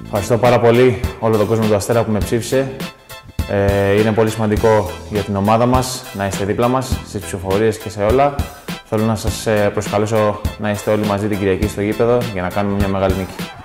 Ευχαριστώ πάρα πολύ όλο τον κόσμο του Αστέρα που με ψήφισε. Είναι πολύ σημαντικό για την ομάδα μας να είστε δίπλα μας στις ψηφοφορίες και σε όλα. Θέλω να σας προσκαλέσω να είστε όλοι μαζί την Κυριακή στο γήπεδο για να κάνουμε μια μεγάλη νίκη.